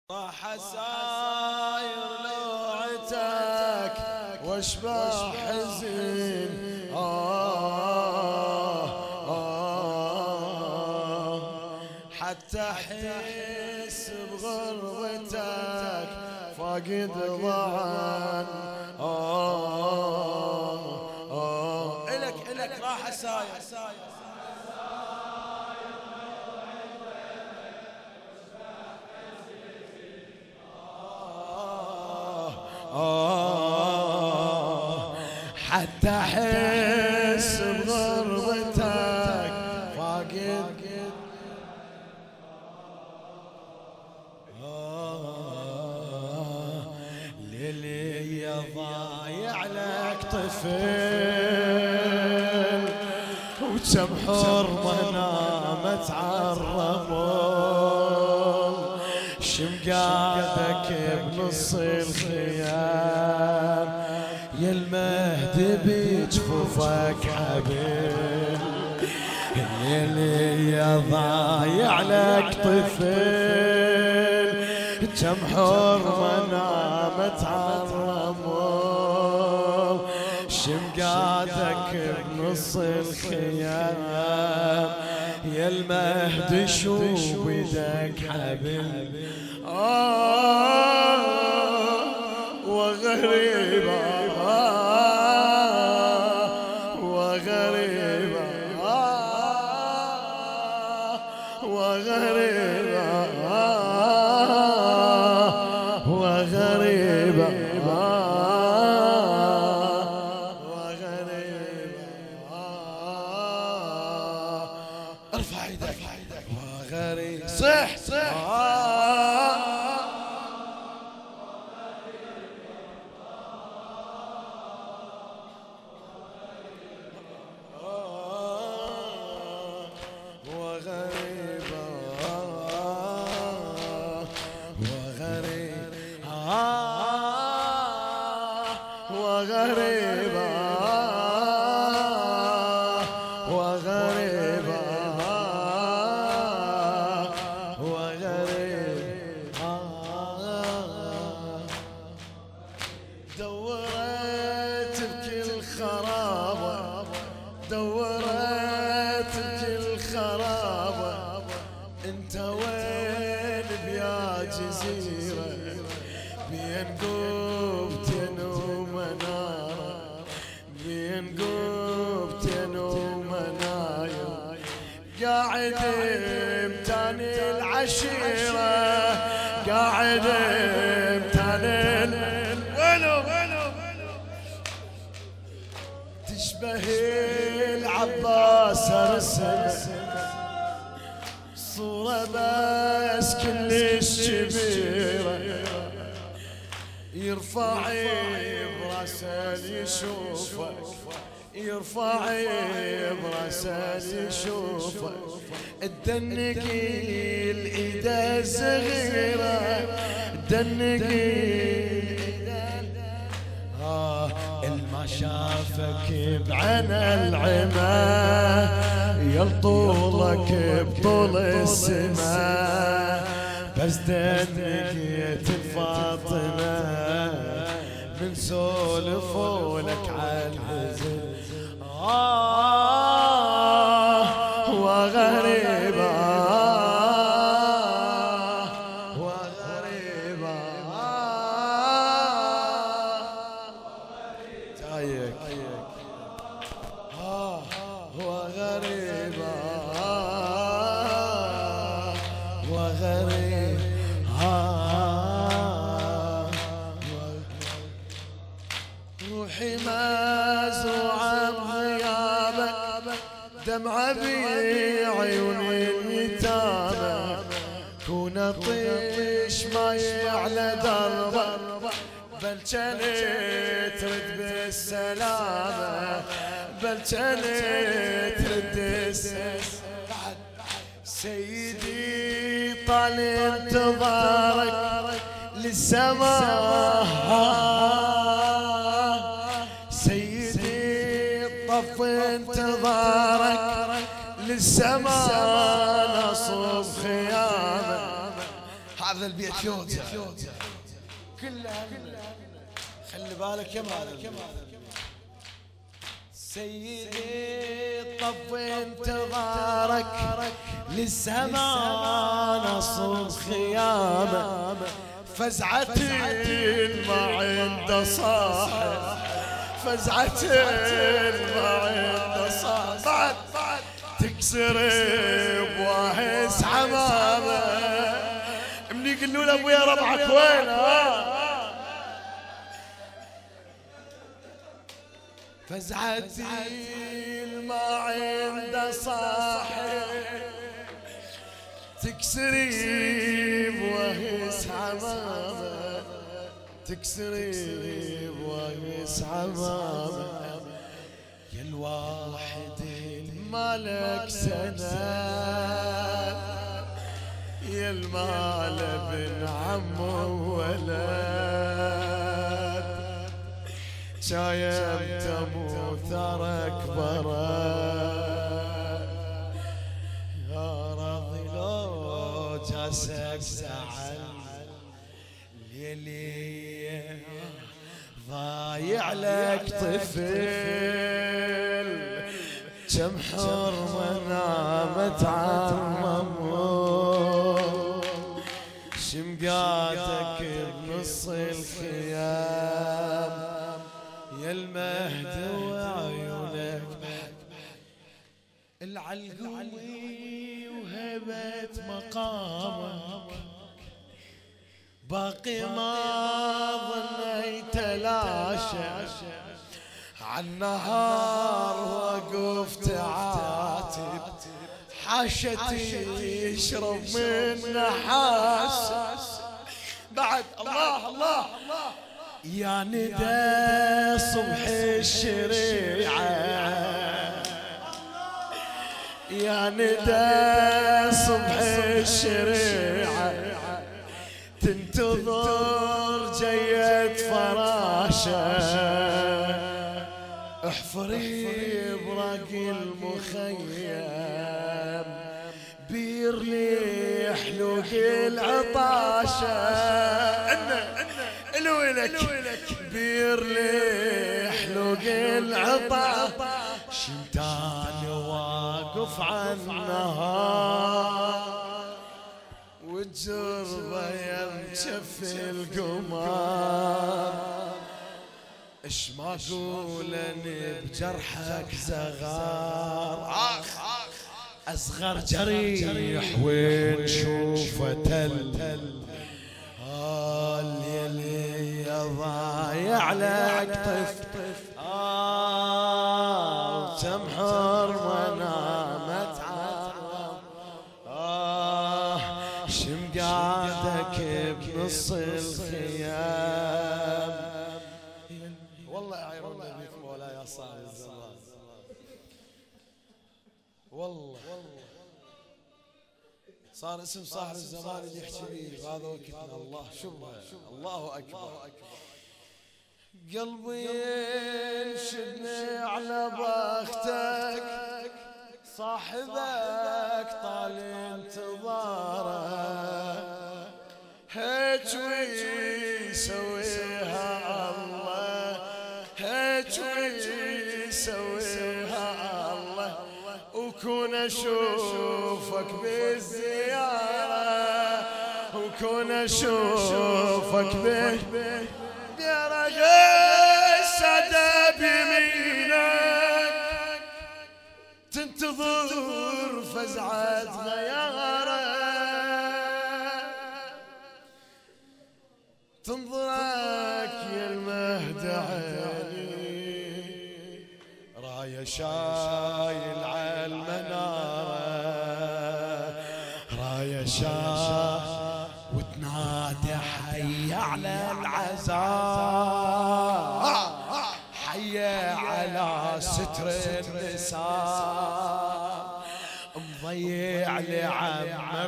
راح ساير لوعتك واشبع حزين حتى احس بغربتك فاقد ضعن الك راح ساير حتى احس بغربتك فاقد ليلي يا ضايع لك طفل وكم حرمه نامت عالرمل شمقادك بنص الخيام يا المهدي بجفوفك حبل الليل يا ضايع لك طفل كم حرمه نامت عالرمل شمقادك بنص الخيام يا المهدي شو بيدك حبل وغريبة وغريبة وغريبة وغريبة وغريبة ارفع ايدك وغريبة صح وغريبة وغريبة وغريبة دورت بكل خرابة دورت بكل خرابة انت وين بيا جزيرة بين قوبتين ومنارة بين قوبتين ومنايا قاعد امتاني العشيرة قاعد امتاني ولو تشبه العباس ارسم صورة بس كلش كبيرة يرفع براسه يشوفك يرفع براسه يشوفك تدنق الايد الصغيرة تدنق الما شافك بعين العمى يلطولك بطول السماء بس دنقيت فاطمة من سولفوا لك عالحزن وغريبة وغريبة تايك وغريبة وغريبة روحي مزروعة بغيابك دمعة بعيون اليتامى كون طيش ما يعلى دربك بل جنيت ترد بالسلامة بل جنيت ترد السلامة سيدي طال انتظارك للسماء سيدي طف انتظارك للسماء نصب خيامه هذا هذا البيت فيوتا كلها. خلي بالك يا مال سيدي طف انتظارك للزمان اصوم خيامه فزعة ما عنده صاحب فزعة ما عنده صاحب تكسر بواهس حمامه من يقولوا له ابويا ربعك وين فزعة ما عنده صاحب تكسري بوهس حمامه تكسري بوهس حمامه يا الواحد مالك سنة يا المال ابن عم ولد شايم تموت اكبره يا راضي لو جاسك زعل ليلي ضايع لك طفل كم حرمه نامت عممو شمقاتك بنص الخيام يا المهد وعيونك العلقوي وهبت مقامك باقي ما ظنيت لاشى عالنهار وقفت عاتب حاشتي يشرب من نحاس بعد الله يا ندى صبح الشريعة يا ندى صبح الشريعة تنتظر جية فراشة احفري براقي المخيم بير لي حلوق العطاشة الويلك بير لي حلوق العطاشة شمتاني واقف عالنهار والجربة يمشف القمار اش ما قولني بجرحك زغار اصغر جريح وين شوفه تل الليل ضايع لك طفل كم حرمه نامت شمقاتك بنص الخيام والله يعيرون بيك مولاي يا صاحب الزمان والله صار اسم صاحب الزمان اللي يحكي لي هذا وقتنا الله شبه الله اكبر قلبي ينشدني على بختك صاحبك طال انتظاره هيك ويسويها الله هيك ويسويها الله وكون اشوفك بالزيارة وكون اشوفك بديارة السادة بيمينك تنتظر فزعة غيارة تنظرك يا المهد عيني راية شايل على المنارة راية شايل وتنادي حي على العزاء حي على ستر النساء مضيع لعمه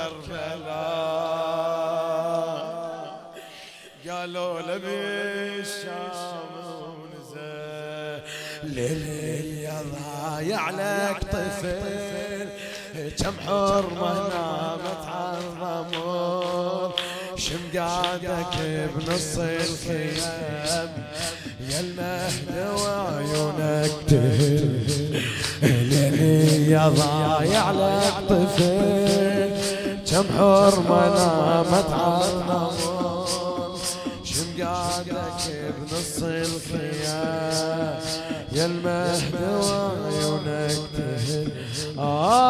بكربلاء قالوا له بالشام ونزل ليل يا ضايع لك طفل كم حرمة نامت عالضمون شمقادك بنص الخيام يا المهد وعيونك تهل ليلي يا ضايع لك طفل كم حرمة نامت عالضمون شمقادك بنص الخيام يا المهد وعيونك تهل